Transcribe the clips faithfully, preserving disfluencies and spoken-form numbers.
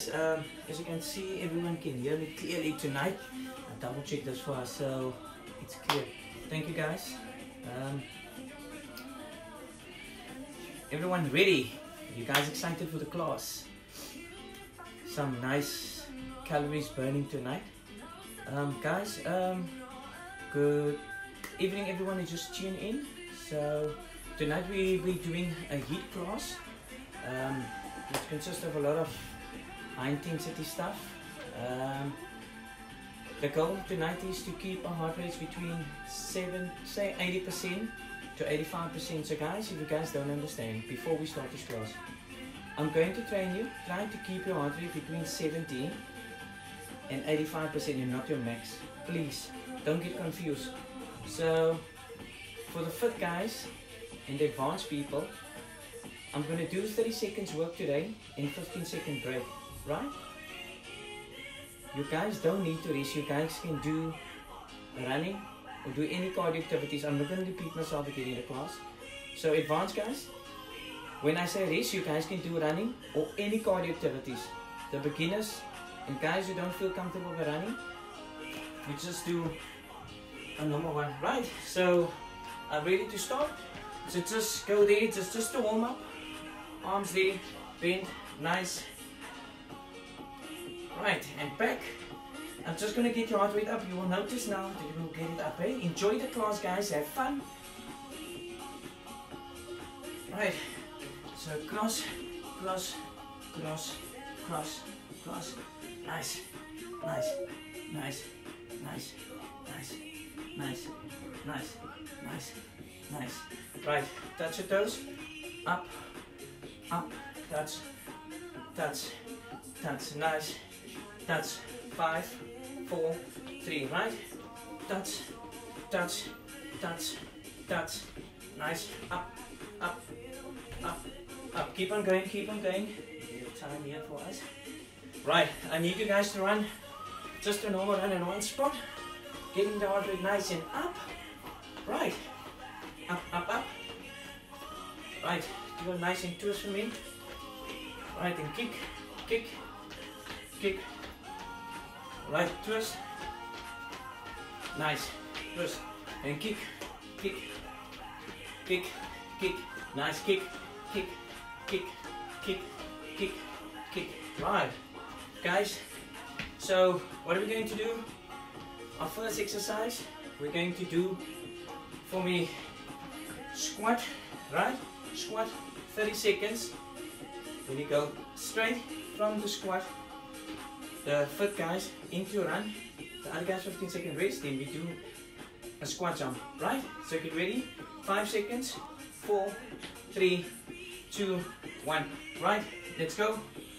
Um, as you can see, everyone can hear me clearly tonight. I double check this for us, so it's clear. Thank you guys. Um, everyone ready? You guys excited for the class? Some nice calories burning tonight. Um, guys, um, good evening everyone who just tuned in. So tonight we will be doing a HIIT class, um, which consists of a lot of high intensity stuff. Um, the goal tonight is to keep our heart rates between seven, say eighty percent to eighty-five percent. So guys, if you guys don't understand, before we start this class, I'm going to train you, try to keep your heart rate between seventy and eighty-five percent and not your max. Please, don't get confused. So, for the fit guys and the advanced people, I'm going to do thirty seconds work today and fifteen second break, right? You guys don't need to rest. You guys can do running or do any cardio activities. I'm not going to repeat myself again in the class. So advanced guys, when I say rest, you guys can do running or any cardio activities. The beginners and guys who don't feel comfortable with running, we just do a normal one, right? So I'm ready to start. So just go there, just, just to warm up. Arms there, bend, nice. Right, and back. I'm just going to get your heart rate up. You will notice now that you will get it up. Eh? Enjoy the class guys, have fun. Right, so cross, cross, cross, cross, cross. Nice, nice, nice, nice, nice, nice, nice, nice, nice. Right, touch your toes. Up, up, touch, touch, touch. Nice. Touch. Five, four, three. Right. Touch, touch, touch, touch. Nice. Up, up, up, up. Keep on going. Keep on going. Time here for us. Right. I need you guys to run just a normal run in one spot. Getting the heart rate nice and up. Right. Up, up, up. Right. Do a nice and twist for me. Right. And kick, kick, kick. Right, twist. Nice. Twist. And kick, kick, kick, kick. Nice kick, kick, kick, kick, kick, kick. Right. Guys, so what are we going to do? Our first exercise, we're going to do for me squat, right? Squat, thirty seconds. Then you go straight from the squat, the fit guys, into a run. The other guys fifteen second rest, then we do a squat jump, right? So get ready, five seconds, four, three, two, one, right? Let's go.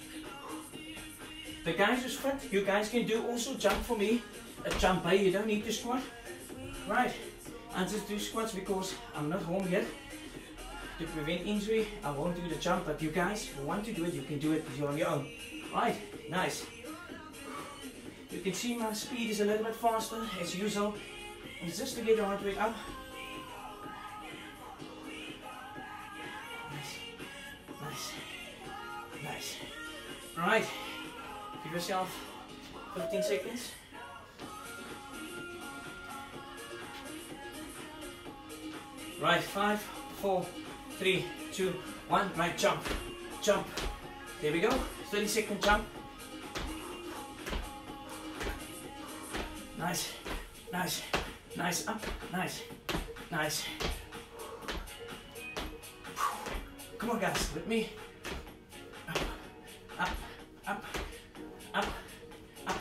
The guys who's fit, you guys can do also jump for me, a jump, hey? You don't need to squat, right? I just do squats because I'm not home yet. To prevent injury, I won't do the jump, but you guys who want to do it, you can do it on your own, right? Nice. You can see my speed is a little bit faster as usual. It's just to get the heart rate up. Nice, nice, nice. Right, give yourself fifteen seconds. Right, five, four, three, two, one. Right, jump, jump. There we go. thirty second jump. Nice, nice, nice, up, nice, nice. Come on guys, with me. Up, up, up, up, up.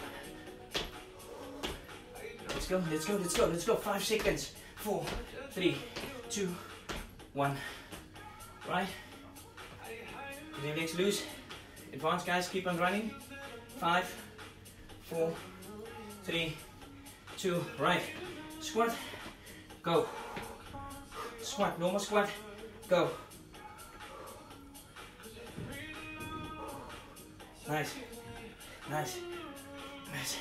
Let's go, let's go, let's go, let's go. Five seconds. Four, three, two, one. Right. Your legs loose. Advanced guys, keep on running. Five, four, three, two, right. Squat, go. Squat, normal squat, go. Nice, nice, nice,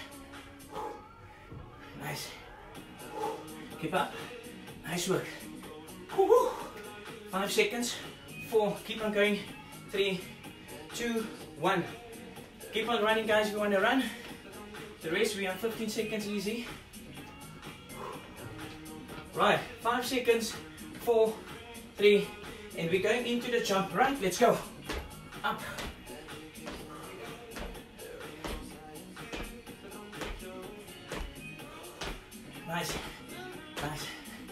nice. Keep up, nice work. Woo-hoo. Five seconds, four, keep on going, three, two, one. Keep on running, guys, if you want to run. The rest we have fifteen seconds easy. Right, five seconds, four, three, and we're going into the jump. Right, let's go. Up. Nice, nice.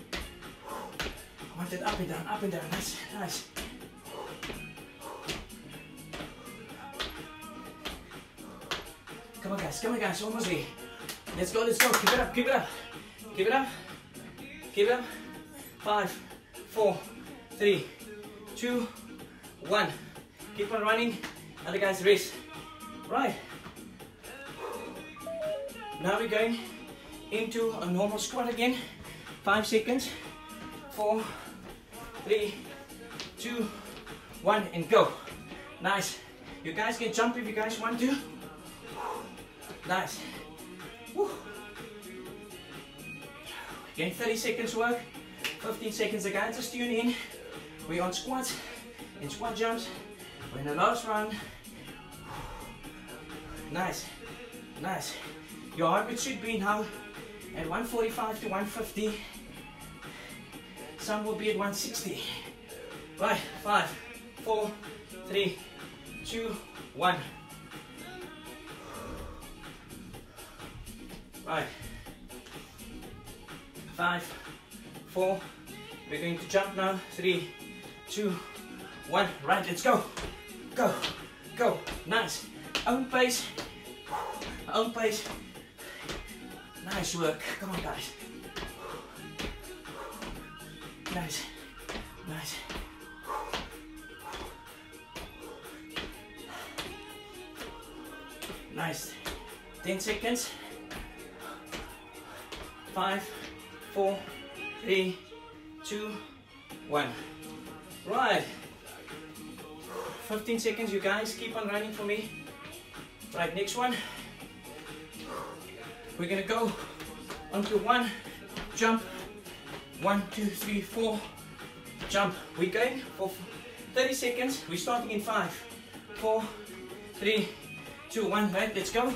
I want it up and down, up and down. Nice, nice. Come on, guys, come on, guys, almost there. Let's go, let's go. Keep it up, keep it up. Keep it up. Keep it up. Five, four, three, two, one. Keep on running. Other guys rest. Right. Now we're going into a normal squat again. Five seconds. Four, three, two, one, and go. Nice. You guys can jump if you guys want to. Nice. Woo. Again, thirty seconds work. fifteen seconds again. Just tune in. We're on squats and squat jumps. We're in the last round. Nice. Nice. Your heart rate should be now at one forty-five to one fifty. Some will be at one sixty. Right. Five, four, three, two, one. Right. Five, four. We're going to jump now. Three, two, one. Right. Let's go. Go. Go. Nice. Own pace. Own pace. Nice work. Come on, guys. Nice. Nice. Nice. ten seconds. Five, four, three, two, one. Right. fifteen seconds, you guys. Keep on running for me. Right, next one. We're gonna go onto one, jump, one, two, three, four, jump. We're going for thirty seconds. We're starting in five, four, three, two, one. Right, let's go.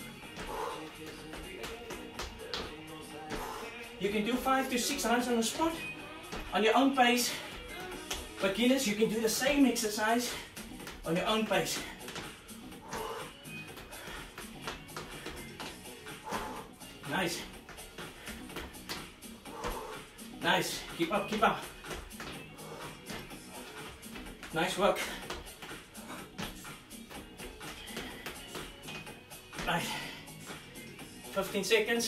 You can do five to six rounds on the spot, on your own pace. Beginners, you can do the same exercise on your own pace. Nice. Nice. Keep up, keep up. Nice work. Right. fifteen seconds.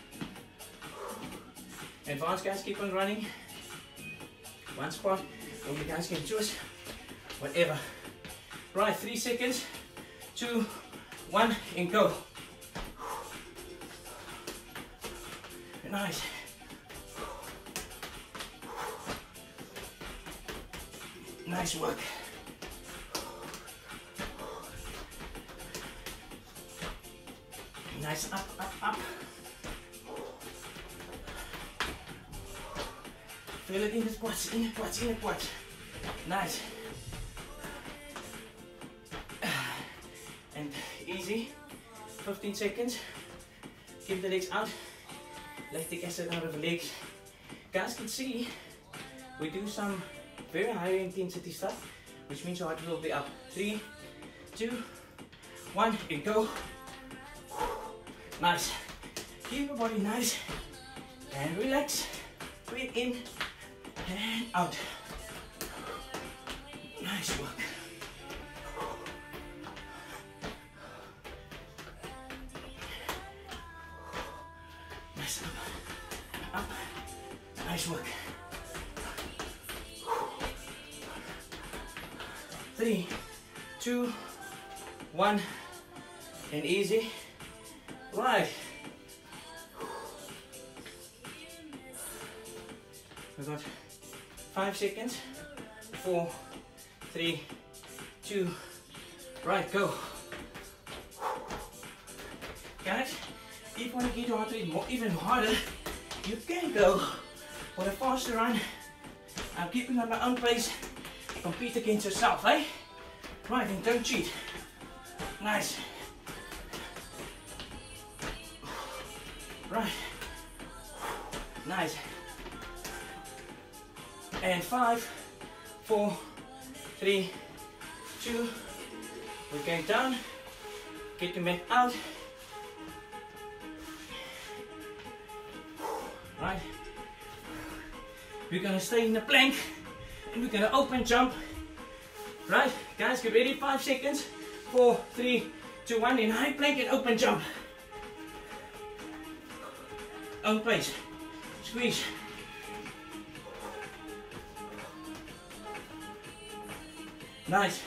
Advanced guys, keep on running. One spot, or you guys can choose whatever. Right, three seconds, two, one, and go. Nice. Nice work. Nice, up, up, up. Feel it in the quads, in the quads, in the quads. Nice. And easy. fifteen seconds. Keep the legs out. Lactic acid out of the legs. Guys can see we do some very high intensity stuff, which means your heart will be up. Three, two, one, and go. Nice. Keep your body nice and relax. Breathe in and out. Nice work. Nice up, up. Nice work. Three, two, one, and easy. Right. We got five seconds. Four, three, two. Right, go. Guys, if you want to get your heart rate more, even harder, you can go for a faster run. I'm keeping on my own pace. Compete against yourself, eh? Right, and don't cheat. Nice. Right. Nice. And five, four, three, two. We're going down. Get the mat out. Right. We're gonna stay in the plank and we're gonna open jump. Right, guys, get ready. Five seconds. Four, three, two, one. In high plank and open jump. Own place. Squeeze. Nice.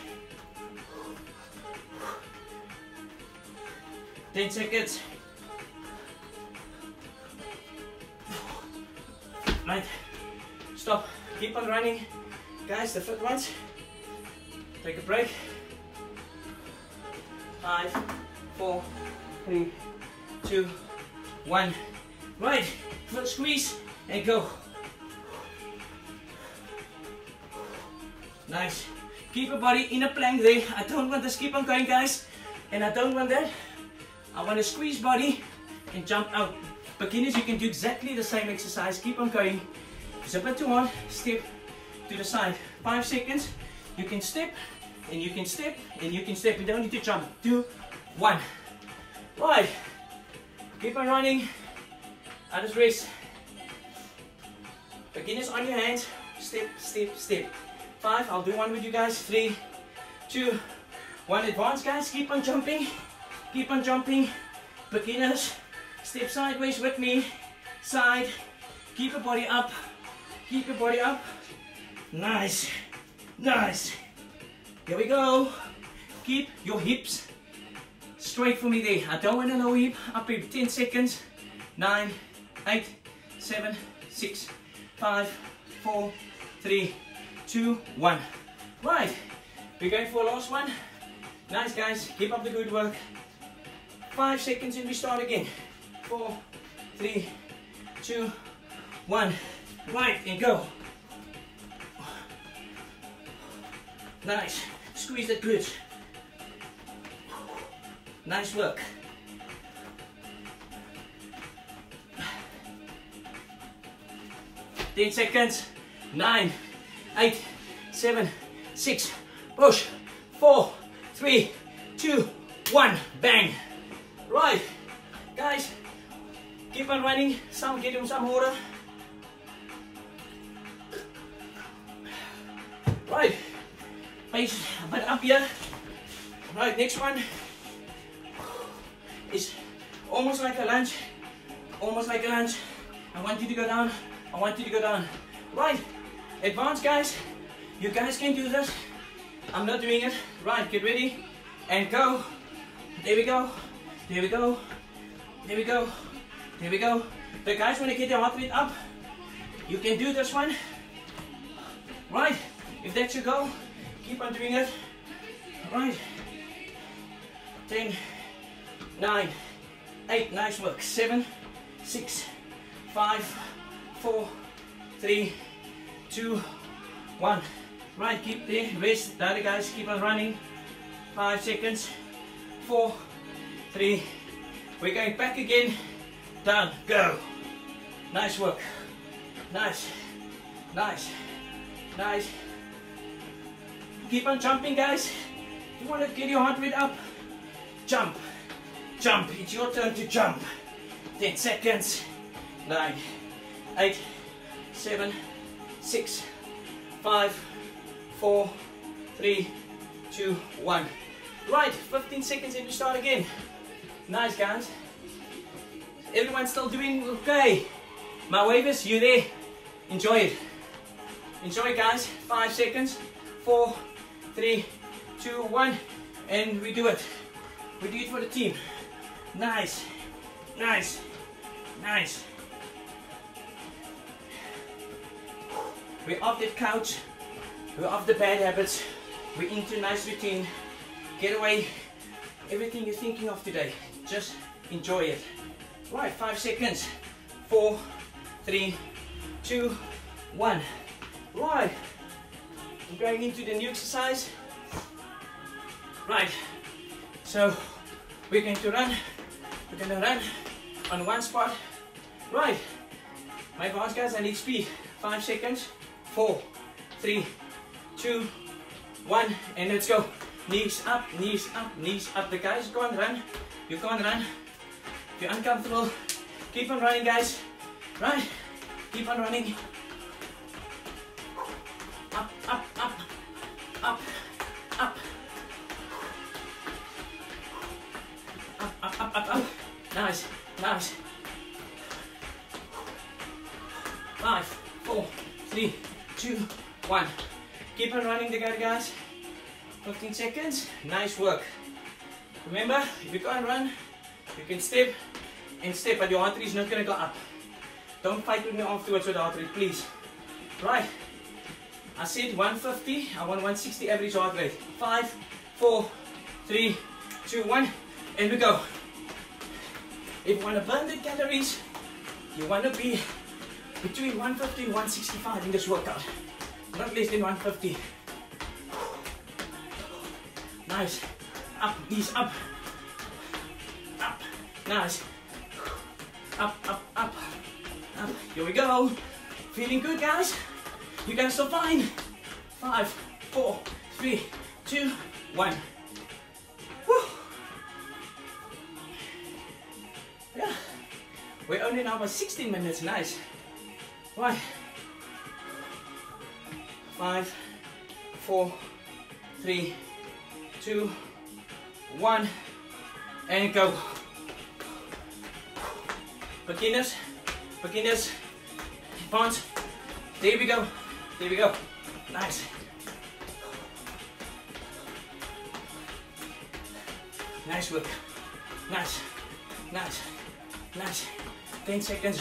ten seconds. Right. Stop. Keep on running. Guys, the fit ones. Take a break. Five, four, three, two, one. Right. Foot squeeze and go. Nice. Keep your body in a plank there. I don't want this. Keep on going, guys. And I don't want that. I want to squeeze body and jump out. Beginners, you can do exactly the same exercise. Keep on going. Zip it to one. Step to the side. Five seconds. You can step and you can step and you can step. You don't need to jump. Two, one. Right. Keep on running. Others rest. Beginners on your hands. Step, step, step. Five. I'll do one with you guys. Three, two, one. Advance, guys. Keep on jumping. Keep on jumping. Beginners, step sideways with me. Side. Keep your body up. Keep your body up. Nice. Nice. Here we go. Keep your hips straight for me there. I don't want a low hip. Up in ten seconds. Nine, eight, seven, six, five, four, three, two, one. Right. We're going for a last one. Nice, guys. Keep up the good work. Five seconds and we start again. Four, three, two, one. Right, and go. Nice. Squeeze that glutes. Nice work. Ten seconds. Nine, eight, seven, six. Push. Four, three, two, one. Bang. Right, guys, keep on running. Some get him some water. Right, pace a bit up here. Right, next one is almost like a lunge. Almost like a lunge. I want you to go down. I want you to go down. Right, advance, guys. You guys can do this. I'm not doing it. Right, get ready and go. There we go. There we go, there we go, there we go. The guys, when you get your heart rate up, you can do this one. Right, if that's your goal, keep on doing it. Right, ten, nine, eight, nice work. Seven, six, five, four, three, two, one. Right, keep there, rest. The other guys, keep on running. Five seconds, four, three, we're going back again, down, go. Nice work, nice, nice, nice. Keep on jumping, guys. You want to get your heart rate up, jump, jump, it's your turn to jump. Ten seconds, nine, eight, seven, six, five, four, three, two, one. Right, fifteen seconds and we start again. Nice, guys. Everyone's still doing okay. My wavers, you there? Enjoy it. Enjoy, guys. Five seconds. Four, three, two, one. And we do it. We do it for the team. Nice. Nice. Nice. We're off that couch. We're off the bad habits. We're into a nice routine. Get away everything you're thinking of today. Just enjoy it. Right, five seconds. Four, three, two, one. Right. I'm going into the new exercise. Right. So we're going to run. We're going to run on one spot Right. My advanced guys, I need speed. Five seconds. Four, three, two, one, and let's go. Knees up, knees up, knees up. The guys can't run. You can't run. If you're uncomfortable, keep on running, guys. Right? Keep on running. Up, up, up, up, up. Up, up, up, up, up. Nice, nice. Five, four, three, two, one. Keep on running together, guys. fifteen seconds. Nice work. Remember, if you can't run, you can step and step, but your heart rate is not going to go up. Don't fight with me afterwards with the heart rate, please. Right. I said one fifty. I want one sixty average heart rate. Five, four, three, two, one, and we go. If you want to burn the calories, you want to be between one fifty and one sixty-five in this workout. Not less than one fifty. Nice. Up, knees up. Up. Nice. Up, up, up. Up. Here we go. Feeling good, guys? You guys are fine. Five, four, three, two, one. Woo. Yeah. We're only now about sixteen minutes. Nice. Right. Five, four, three, two, one, and go. Beginners, beginners, advance. There we go. There we go. Nice. Nice work. Nice. Nice. Nice. ten seconds.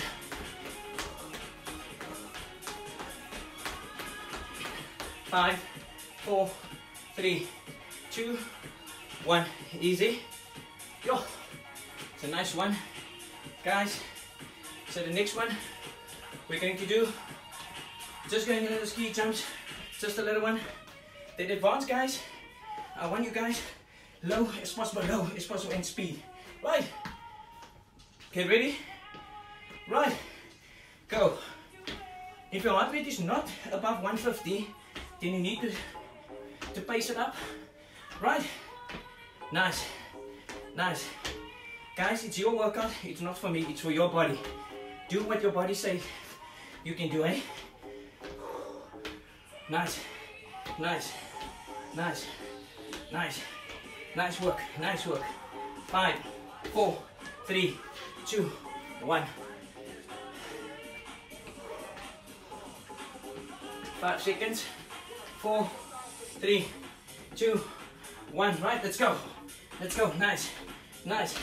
Five, four, three, two, one. Easy. Yo. It's a nice one. Guys, so the next one we're going to do, just going into the ski jumps, just a little one. The advanced guys, I want you guys low as possible, low as possible in speed. Right. Get ready. Right. Go. If your heart rate is not above one fifty, then you need to, to pace it up. Right. Nice. Nice. Guys, it's your workout. It's not for me. It's for your body. Do what your body says you can do, eh? Nice. Nice. Nice. Nice. Nice work. Nice work. Five, four, three, two, one. Five seconds. Four, three, two, one. Right, let's go. Let's go. Nice. Nice.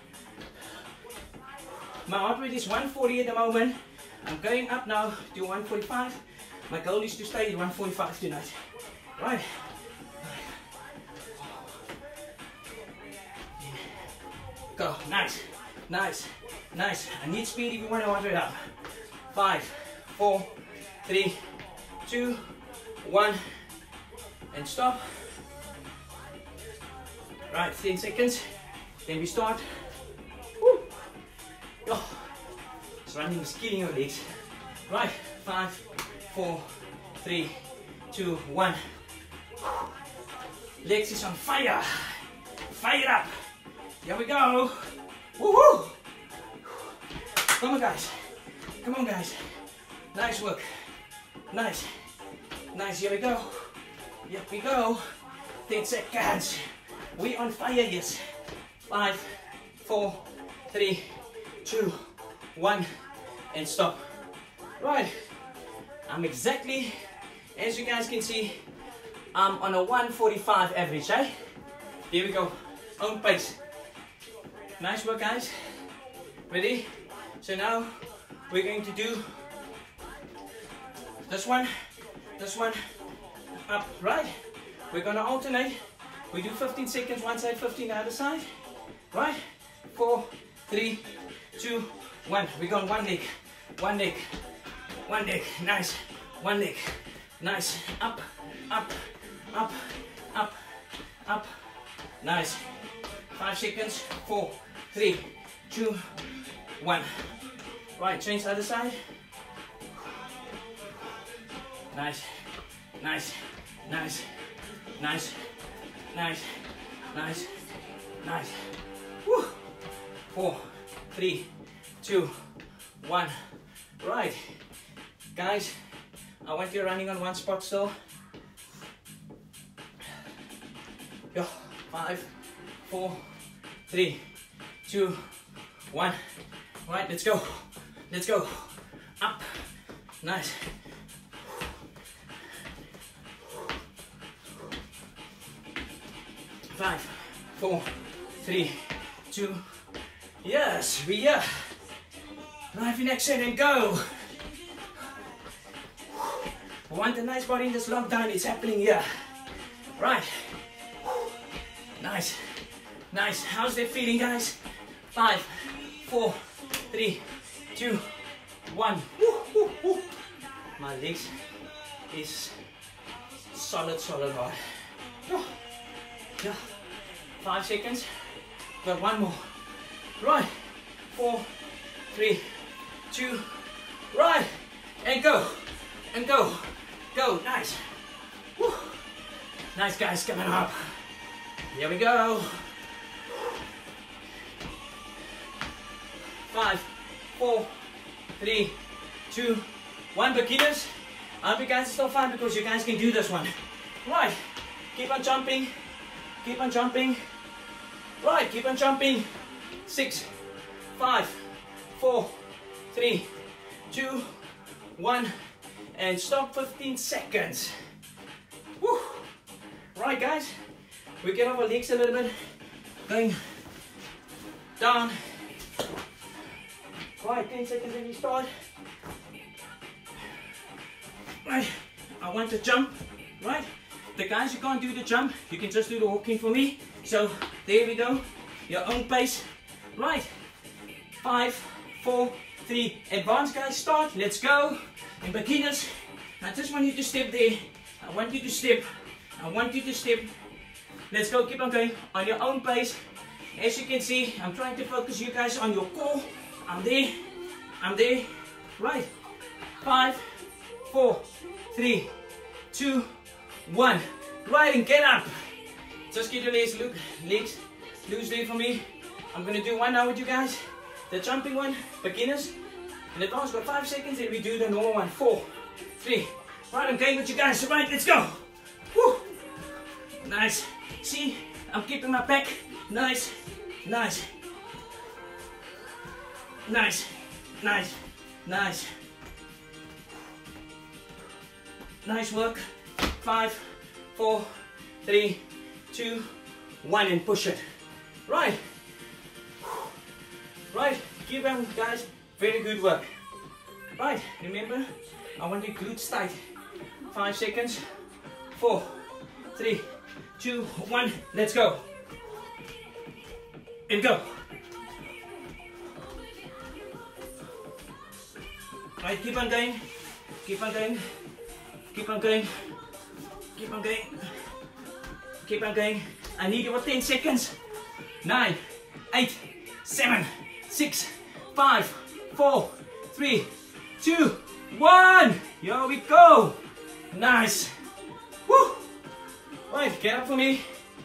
My heart rate is one forty at the moment. I'm going up now to one forty-five. My goal is to stay at one forty-five tonight. Right. Go. Nice. Nice. Nice. I need speed if you want to heart rate up. Five, four, three, two, one, and stop. Right, ten seconds. Then we start. Woo. Oh, it's running is killing your legs. Right, five, four, three, two, one. Legs is on fire. Fire up. Here we go. Woohoo! Come on, guys. Come on, guys. Nice work. Nice. Nice. Here we go. Here we go. ten seconds. We on fire, yes. Five, four, three, two, one, and stop. Right. I'm exactly, as you guys can see, I'm on a one forty-five average, eh? Here we go. Own pace. Nice work, guys. Ready? So now we're going to do this one, this one, up, right? We're gonna alternate. We do fifteen seconds one side, fifteen the other side. Right? Four, three, two, one. We're going one leg, one leg, one leg. Nice. One leg. Nice. Up, up, up, up, up. Nice. Five seconds. Four, three, two, one. Right, change the other side. Nice, nice, nice, nice, nice, nice, nice. Woo. Four, three, two, one. Right, guys, I want you running on one spot still. Go. Five, four, three, two, one. Right, let's go. Let's go. Up. Nice. Five, four, three, two. Yes, we are. Knife in action and go. We want a nice body in this lockdown. It's happening here. Right. Nice. Nice. How's that feeling, guys? Five, four, three, two, one. Woo, woo, woo. My legs is solid, solid hard. Oh. Yeah. Five seconds. Got one more. Right. Four, three, two, right. And go. And go. Go. Nice. Woo. Nice, guys. Coming up. Here we go. Five, four, three, two, one. Beginners, I hope you guys are still fine because you guys can do this one. Right, keep on jumping, keep on jumping. Right, keep on jumping. Six, five, four, three, two, one, and stop. Fifteen seconds. Woo. Right, guys, we get our legs a little bit, going down. Right, ten seconds when you start. Right, I want to jump. Right, the guys who can't do the jump, you can just do the walking for me. So there we go, your own pace. Right, five, four, three. Advanced guys, start. Let's go. And beginners, I just want you to step there. I want you to step. I want you to step. Let's go. Keep on going on your own pace. As you can see, I'm trying to focus you guys on your core. I'm there, I'm there, right, five, four, three, two, one, right, and get up. Just get your legs, look, legs loose there for me. I'm going to do one now with you guys, the jumping one, beginners, in advance, got five seconds, and we do the normal one, four, three, right, I'm going with you guys, right, let's go. Woo. Nice, see, I'm keeping my back, nice, nice. Nice, nice, nice. Nice work. Five, four, three, two, one, and push it. Right. Right. Keep on, guys. Very good work. Right. Remember, I want your glutes tight. Five seconds. Four, three, two, one. Let's go. And go. Right, keep on going, keep on going, keep on going, keep on going, keep on going. I need about ten seconds. Nine, eight, seven, six, five, four, three, two, one. Here we go. Nice. Woo. Right, get up for me.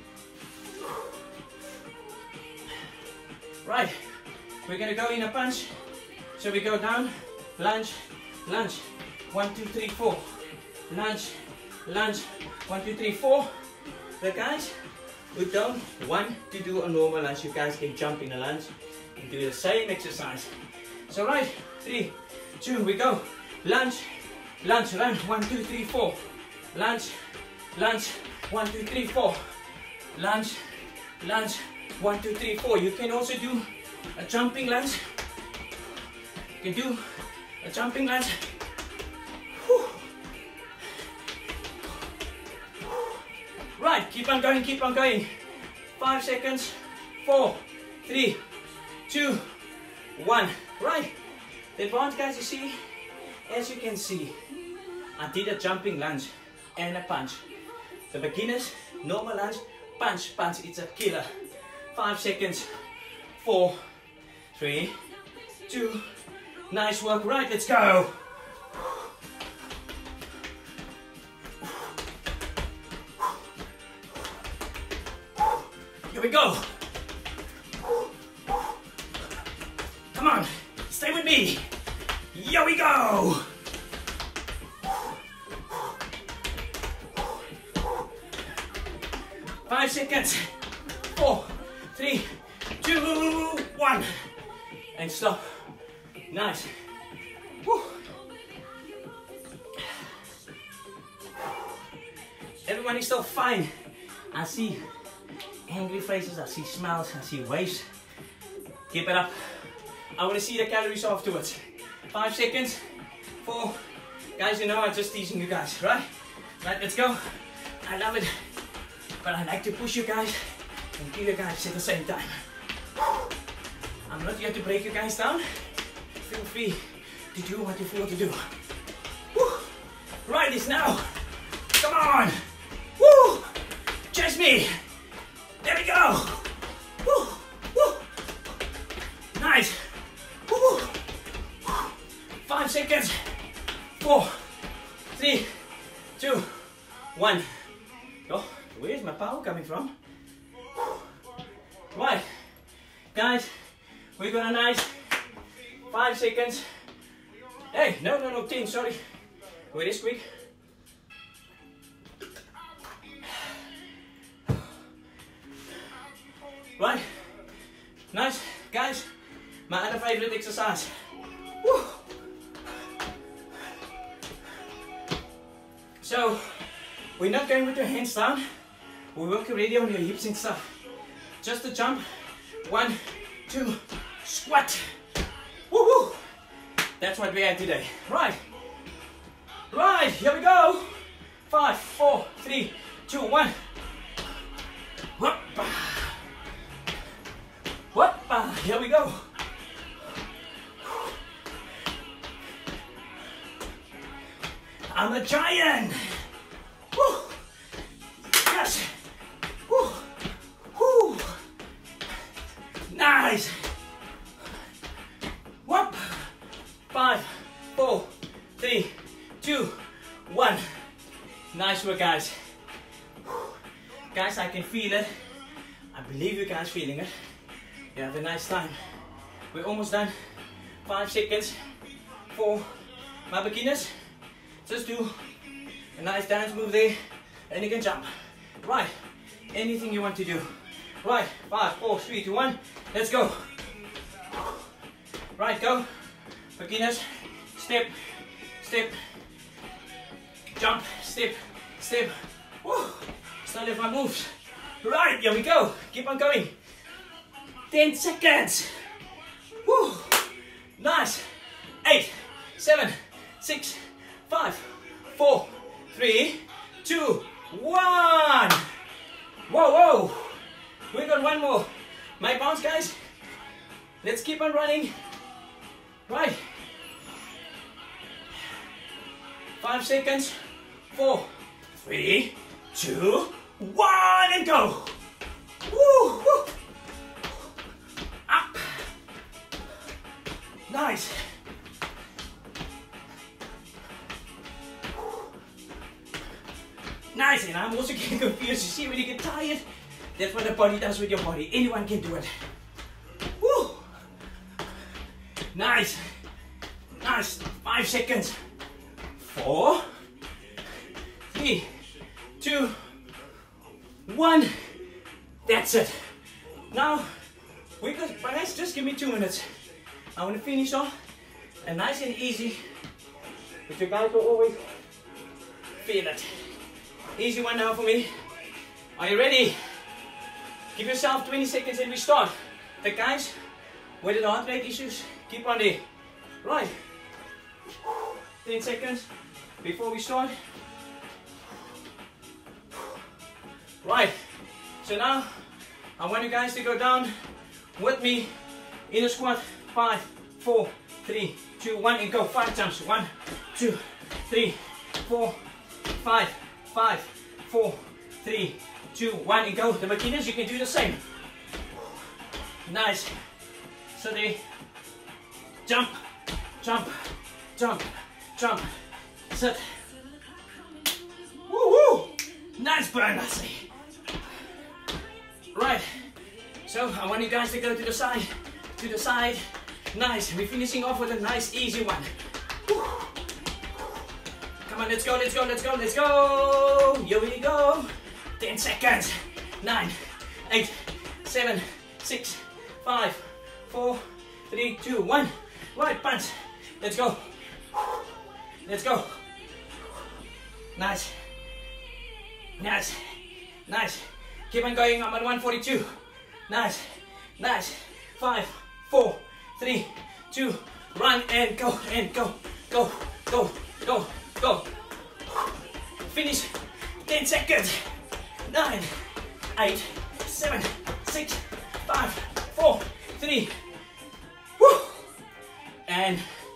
Right, we're gonna go in a punch. So we go down. Lunge, lunge, one, two, three, four. Lunge, lunge, one, two, three, four. The guys who don't want to do a normal lunge, you guys can jump in a lunge and do the same exercise. So right, three, two, we go. Lunge, lunge, run, one, two, three, four. Lunge, lunge, one, two, three, four. Lunge, lunge, one, two, three, four. You can also do a jumping lunge. You can do a jumping lunge. Whew. Right, keep on going, keep on going. Five seconds. Four, three, two, one. Right. The advanced guys, you see, as you can see, I did a jumping lunge and a punch. The beginners, normal lunge, punch, punch. It's a killer. Five seconds. Four, three, two, Nice work. Right, let's go. Here we go. Come on, stay with me. Here we go. Five seconds. Four, three, two, one. And stop. Nice. Woo. Everyone is still fine. I see angry faces, I see smiles, I see waves. Keep it up. I want to see the calories afterwards. Five seconds. Four. Guys, you know I'm just teasing you guys, right? Right, let's go. I love it. But I like to push you guys and kill you guys at the same time. I'm not here to break you guys down. Feel free to do what you feel to do. Woo. Right is now. Come on. Woo. Chase me. There we go. Woo. Woo. Nice. Woo. Five seconds. Four, three, two, one. Go. Where's my power coming from? Right, guys, we got a nice five seconds. Hey, no, no, no, ten, sorry. Wait, this quick. Right, nice, guys. My other favorite exercise. Woo. So, we're not going with your hands down. We work already on your hips and stuff. Just a jump. One, two, squat. Woo woo. That's what we had today. Right. Right, here we go. Five, four, three, two, one. Whoop. Whoop. Here we go. I'm a giant. Woo. Yes. Woo. Woo. Nice. Whoop. Five, four, three, two, one. Nice work, guys. Guys, I can feel it. I believe you guys feeling it. You have a nice time. We're almost done. Five seconds. Four. My beginners, just do a nice dance move there, and you can jump. Right. Anything you want to do. Right. Five, four, three, two, one. Let's go. Right. Go. Beginners. Step. Step. Jump. Step. Step. Woo. Slowly my moves. Right. Here we go. Keep on going. Ten seconds. Woo. Nice. Eight. Seven. Six. Five. Four. Three. Two. One. Whoa, whoa. We got one more. My bounce, guys. Let's keep on running. Right. Five seconds. Four. Three. Two. One. And go. Woo, woo. Up. Nice. Nice, and I'm also getting confused. You see, when you get tired, that's what the body does with your body. Anyone can do it. Woo! Nice. Nice. Five seconds. Four. Three. Two. One. That's it. Now, we got, guys, just give me two minutes. I want to finish off and nice and easy. But you guys will always feel it. Easy one now for me. Are you ready? Give yourself twenty seconds and we start. The guys with the heart rate issues, keep on there. Right. ten seconds before we start. Right. So now I want you guys to go down with me in a squat. Five, four, three, two, one, and go. Five jumps. One, two, three, four, five. Five, four, three, two, one, and go. The beginners, you can do the same. Nice. So they jump. jump, jump, jump, sit. Woo woo! Nice burn, I see. Right. So I want you guys to go to the side, to the side. Nice. We're finishing off with a nice easy one. Woo. Come on, let's go, let's go, let's go, let's go. Here we go. ten seconds. Nine, eight, seven, six, five, four, three, two, one. Right punch. Let's go. Let's go. Nice. Nice. Nice. Keep on going. I'm at one forty-two. Nice. Nice. Five, four, three, two, run and go and go. Go. Go. Go. Go. Finish. ten seconds. Nine, eight, seven, six, five, four, three. Woo. And